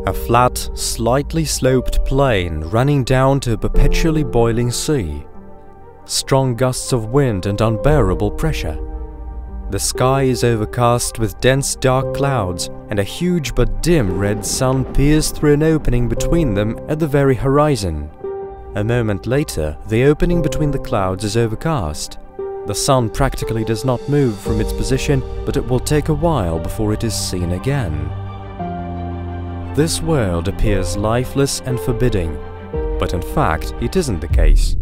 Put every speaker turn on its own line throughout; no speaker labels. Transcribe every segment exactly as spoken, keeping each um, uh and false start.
A flat, slightly sloped plain running down to a perpetually boiling sea. Strong gusts of wind and unbearable pressure. The sky is overcast with dense dark clouds, and a huge but dim red sun peers through an opening between them at the very horizon. A moment later, the opening between the clouds is overcast. The sun practically does not move from its position, but it will take a while before it is seen again. This world appears lifeless and forbidding, but in fact it isn't the case.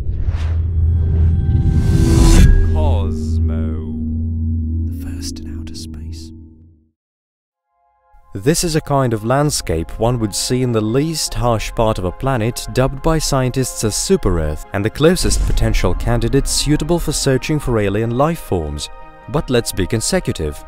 Kosmo, the first in outer space. This is a kind of landscape one would see in the least harsh part of a planet dubbed by scientists as Super-Earth, and the closest potential candidate suitable for searching for alien life forms. But let's be consecutive.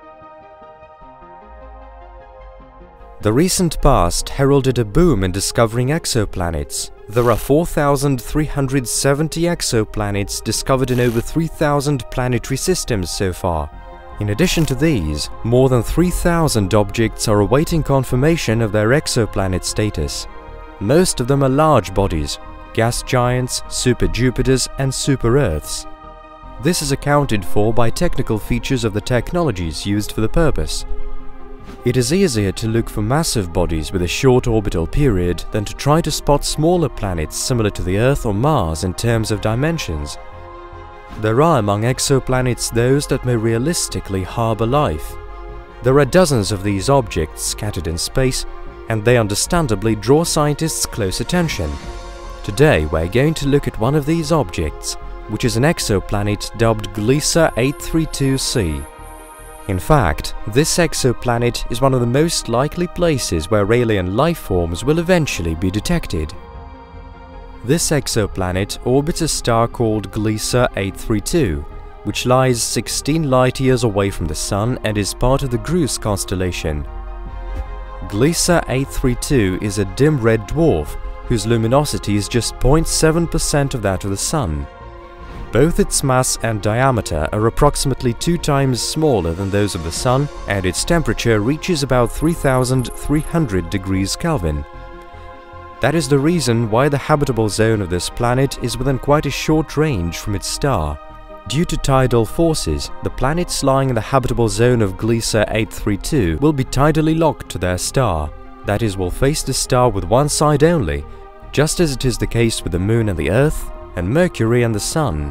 The recent past heralded a boom in discovering exoplanets. There are four thousand three hundred seventy exoplanets discovered in over three thousand planetary systems so far. In addition to these, more than three thousand objects are awaiting confirmation of their exoplanet status. Most of them are large bodies, gas giants, super-Jupiters and super-Earths. This is accounted for by technical features of the technologies used for the purpose. It is easier to look for massive bodies with a short orbital period than to try to spot smaller planets similar to the Earth or Mars in terms of dimensions. There are among exoplanets those that may realistically harbor life. There are dozens of these objects scattered in space, and they understandably draw scientists' close attention. Today we're going to look at one of these objects, which is an exoplanet dubbed Gliese eight three two c. In fact, this exoplanet is one of the most likely places where alien life forms will eventually be detected. This exoplanet orbits a star called Gliese eight three two, which lies sixteen light-years away from the Sun and is part of the Gliese constellation. Gliese eight three two is a dim red dwarf whose luminosity is just zero point seven percent of that of the Sun. Both its mass and diameter are approximately two times smaller than those of the Sun, and its temperature reaches about three thousand three hundred degrees Kelvin. That is the reason why the habitable zone of this planet is within quite a short range from its star. Due to tidal forces, the planets lying in the habitable zone of Gliese eight three two will be tidally locked to their star, that is, will face the star with one side only, just as it is the case with the Moon and the Earth, and Mercury and the Sun.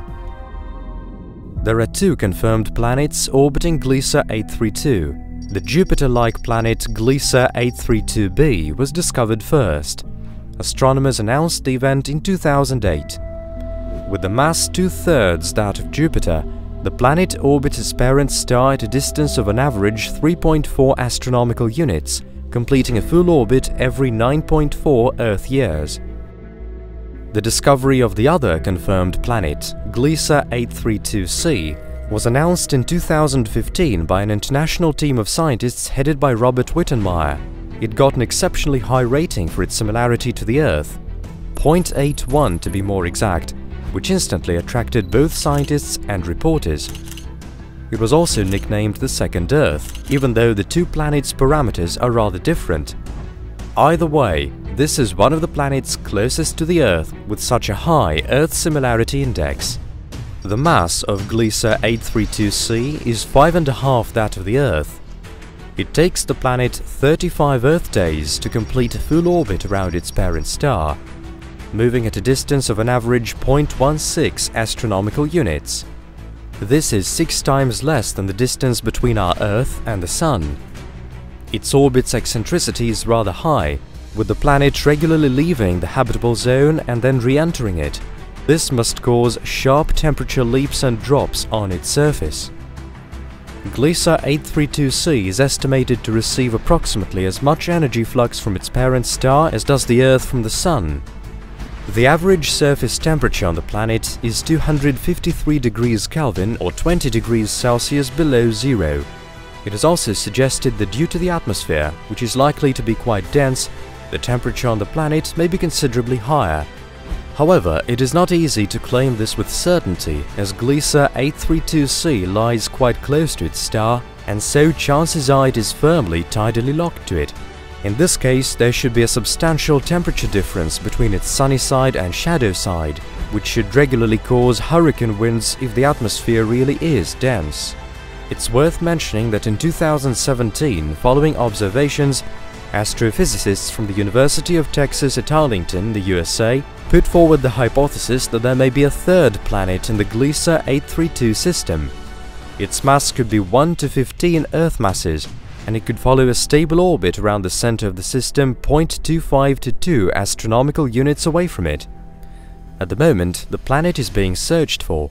There are two confirmed planets orbiting Gliese eight three two. The Jupiter-like planet Gliese eight three two b was discovered first. Astronomers announced the event in two thousand eight. With the mass two-thirds that of Jupiter, the planet orbits its parent star at a distance of an average three point four astronomical units, completing a full orbit every nine point four Earth years. The discovery of the other confirmed planet, Gliese eight three two c, was announced in two thousand fifteen by an international team of scientists headed by Robert Wittenmeyer. It got an exceptionally high rating for its similarity to the Earth, zero point eight one to be more exact, which instantly attracted both scientists and reporters. It was also nicknamed the Second Earth, even though the two planets' parameters are rather different. Either way, this is one of the planets closest to the Earth with such a high Earth similarity index. The mass of Gliese eight three two c is five and a half that of the Earth. It takes the planet thirty-five Earth days to complete a full orbit around its parent star, moving at a distance of an average zero point one six astronomical units. This is six times less than the distance between our Earth and the Sun. Its orbit's eccentricity is rather high, with the planet regularly leaving the habitable zone and then re-entering it. This must cause sharp temperature leaps and drops on its surface. Gliese eight three two c is estimated to receive approximately as much energy flux from its parent star as does the Earth from the Sun. The average surface temperature on the planet is two hundred fifty-three degrees Kelvin or twenty degrees Celsius below zero. It is also suggested that due to the atmosphere, which is likely to be quite dense, the temperature on the planet may be considerably higher. However, it is not easy to claim this with certainty, as Gliese eight three two c lies quite close to its star, and so chances are it is firmly tidally locked to it. In this case, there should be a substantial temperature difference between its sunny side and shadow side, which should regularly cause hurricane winds if the atmosphere really is dense. It's worth mentioning that in two thousand seventeen, following observations, astrophysicists from the University of Texas at Arlington, the U S A, put forward the hypothesis that there may be a third planet in the Gliese eight three two system. Its mass could be one to fifteen Earth masses, and it could follow a stable orbit around the center of the system zero point two five to two astronomical units away from it. At the moment, the planet is being searched for.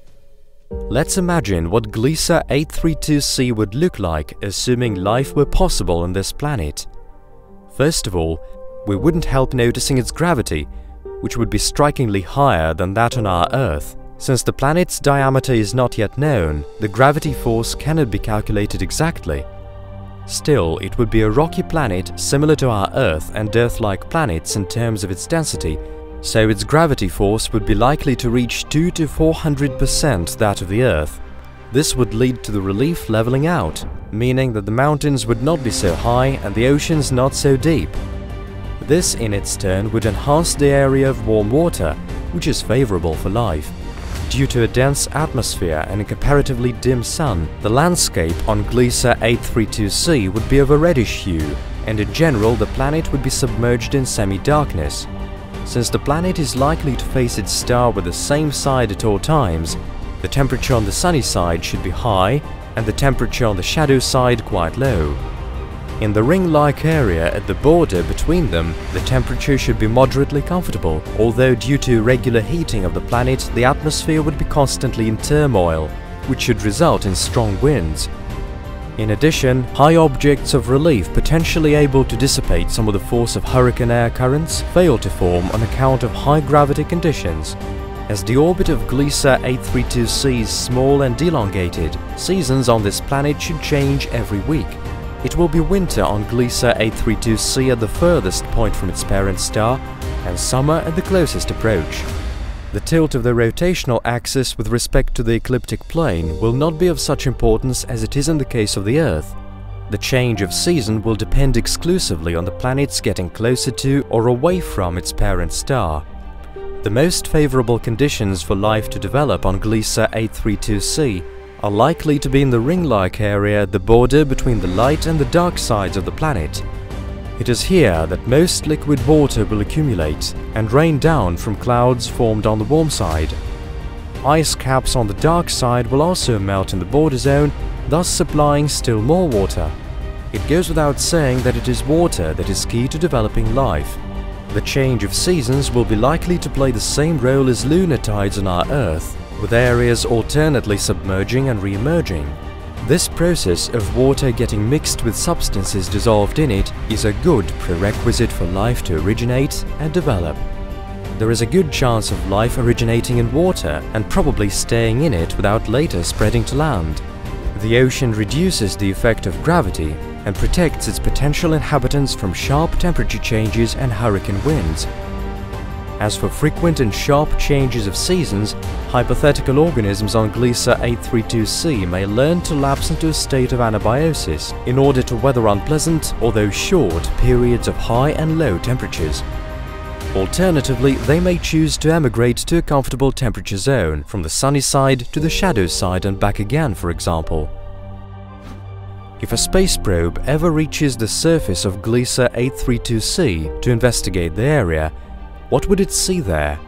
Let's imagine what Gliese eight three two c would look like assuming life were possible on this planet. First of all, we wouldn't help noticing its gravity, which would be strikingly higher than that on our Earth. Since the planet's diameter is not yet known, the gravity force cannot be calculated exactly. Still, it would be a rocky planet similar to our Earth and Earth-like planets in terms of its density, so its gravity force would be likely to reach two to four hundred percent that of the Earth. This would lead to the relief leveling out, meaning that the mountains would not be so high and the oceans not so deep. This in its turn would enhance the area of warm water, which is favorable for life. Due to a dense atmosphere and a comparatively dim sun, the landscape on Gliese eight three two c would be of a reddish hue, and in general the planet would be submerged in semi-darkness. Since the planet is likely to face its star with the same side at all times, the temperature on the sunny side should be high and the temperature on the shadow side quite low. In the ring-like area at the border between them, the temperature should be moderately comfortable, although due to regular heating of the planet, the atmosphere would be constantly in turmoil, which should result in strong winds. In addition, high objects of relief potentially able to dissipate some of the force of hurricane air currents fail to form on account of high gravity conditions. As the orbit of Gliese eight three two c is small and elongated, seasons on this planet should change every week. It will be winter on Gliese eight three two c at the furthest point from its parent star, and summer at the closest approach. The tilt of the rotational axis with respect to the ecliptic plane will not be of such importance as it is in the case of the Earth. The change of season will depend exclusively on the planet's getting closer to or away from its parent star. The most favorable conditions for life to develop on Gliese eight three two c are likely to be in the ring-like area at the border between the light and the dark sides of the planet. It is here that most liquid water will accumulate and rain down from clouds formed on the warm side. Ice caps on the dark side will also melt in the border zone, thus supplying still more water. It goes without saying that it is water that is key to developing life. The change of seasons will be likely to play the same role as lunar tides on our Earth, with areas alternately submerging and re-emerging. This process of water getting mixed with substances dissolved in it is a good prerequisite for life to originate and develop. There is a good chance of life originating in water and probably staying in it without later spreading to land. The ocean reduces the effect of gravity and protects its potential inhabitants from sharp temperature changes and hurricane winds. As for frequent and sharp changes of seasons, hypothetical organisms on Gliese eight three two c may learn to lapse into a state of anabiosis in order to weather unpleasant, although short, periods of high and low temperatures. Alternatively, they may choose to emigrate to a comfortable temperature zone, from the sunny side to the shadow side and back again, for example. If a space probe ever reaches the surface of Gliese eight three two c to investigate the area, what would it see there?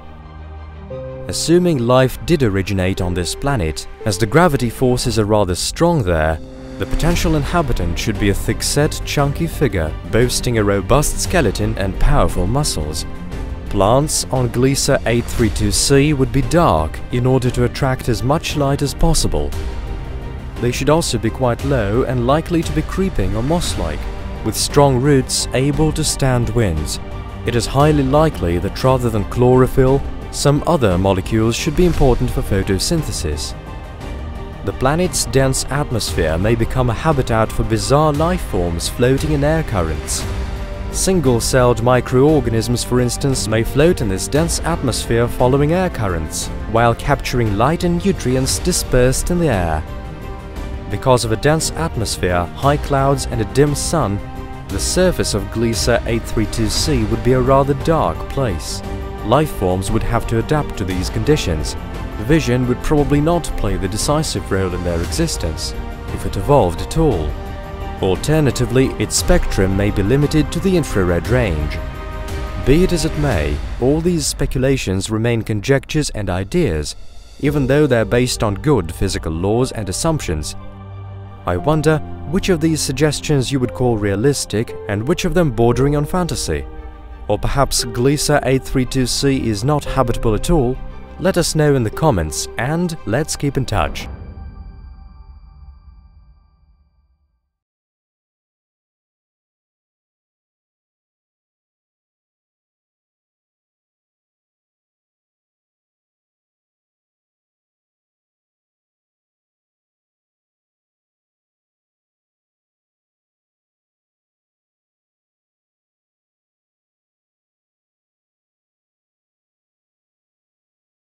Assuming life did originate on this planet, as the gravity forces are rather strong there, the potential inhabitant should be a thick-set, chunky figure boasting a robust skeleton and powerful muscles. Plants on Gliese eight three two c would be dark in order to attract as much light as possible. They should also be quite low and likely to be creeping or moss-like, with strong roots able to stand winds. It is highly likely that rather than chlorophyll, some other molecules should be important for photosynthesis. The planet's dense atmosphere may become a habitat for bizarre life forms floating in air currents. Single-celled microorganisms, for instance, may float in this dense atmosphere following air currents, while capturing light and nutrients dispersed in the air. Because of a dense atmosphere, high clouds and a dim sun, The surface of Gliese eight thirty-two c would be a rather dark place. Life forms would have to adapt to these conditions. Vision would probably not play the decisive role in their existence, if it evolved at all. Alternatively, its spectrum may be limited to the infrared range. Be it as it may, all these speculations remain conjectures and ideas, even though they're based on good physical laws and assumptions. I wonder which of these suggestions you would call realistic and which of them bordering on fantasy. Or perhaps Gliese eight thirty-two c is not habitable at all? Let us know in the comments and let's keep in touch.